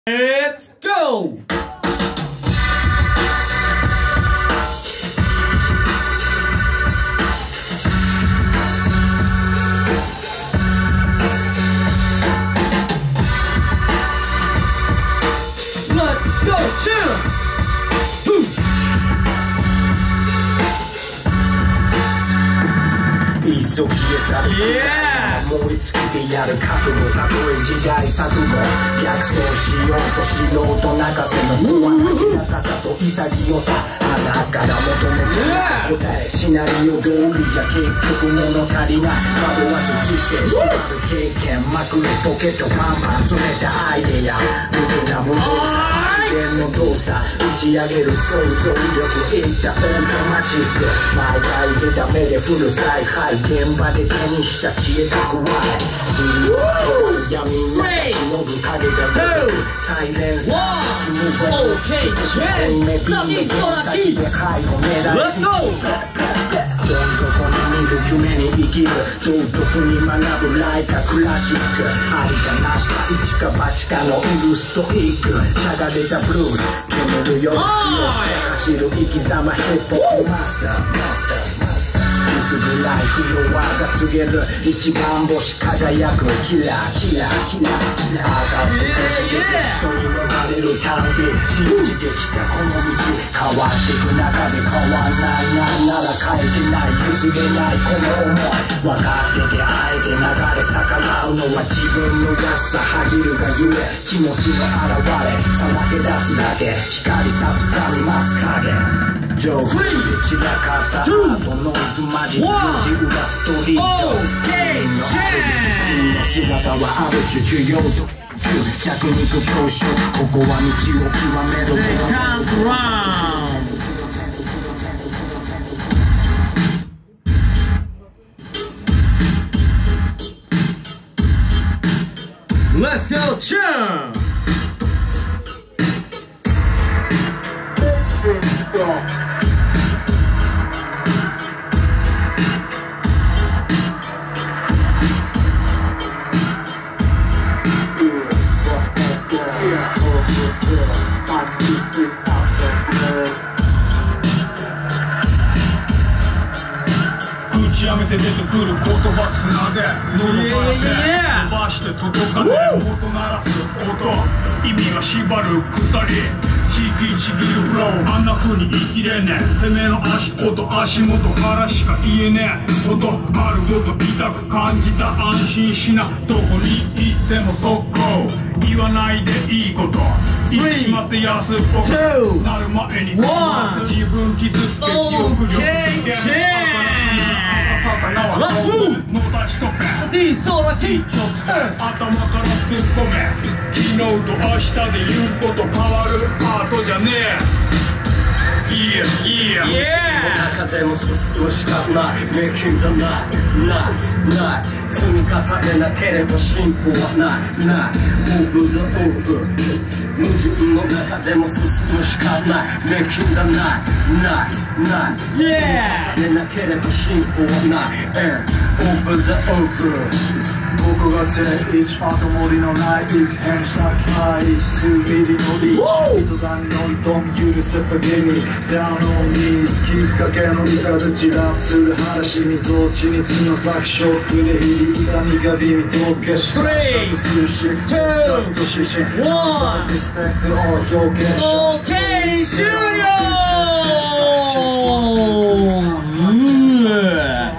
Let's go! Let's go, chill! 急ぎ消されて燃え尽きてやる覚悟たとえ時代錯誤逆走しようと素人泣かせの怖なき中さと潔さ穴から求めちゃう答えシナリオ通りじゃ結局物足りない惑わす知性縛る経験まくれポケットパンパン詰めたアイデア無駄な無謀さ一連の動作打ち上げる想像力いったオートマチック毎回出た目でフル再配現場で手にした知恵蓄えずっと闇に忍ぶ影が出るサイレンス無言目ビンの剣先で背後狙いどん底に見る夢に生きる道徳に学ぶライカクラシックありかなしか一か八かのイルストイック差が出たブルース煙るように走る生き様ヒップホップマスター薄暗いフロアが告げる一番星輝くキラキラキラキラ上がって続けて人に飲まれるたび信じてきたこの道変わってく中で変わんないなんなら変えてない譲れないこの想い分かっててあえて流れ逆らうのは自分の安さ恥じるがゆえ気持ちの表れさらけ出すだけ光さす深みます影上手で散らかったアートノイズマジック裏ストリート君のある自身の姿はある種需要と弱肉強食ここは道を極める Let's go, chum! 打ち上げて出てくる言葉つなげ喉から伸ばして届かねえ音鳴らす音意味が縛る鎖引きちぎるフローあんな風に言い切れねえてめえの足音足元からしか言えねえことあるごと痛く感じた安心しなどこに行っても速攻言わないでいいこと言ってしまって安っぽくなる前に自分傷つけ記憶力頭から突っ込め昨日と明日で言うこと変わるアートじゃねえいや中でも進むしかない迷宮がない積み重ねなければ進歩はないオーブのオーブ矛盾の中でも進むしかない迷宮がない積み重ねなければ進歩はないオーブのオーブここが定位置後戻りのない一変した回数ミリのリーチ糸谷の糸に許せたゲミダウンオンニーズきっかけのイカズチラップする話みぞちにつの先ショックで日々痛みが微味と消しスタートするしスタートと指針リスペクトを表現し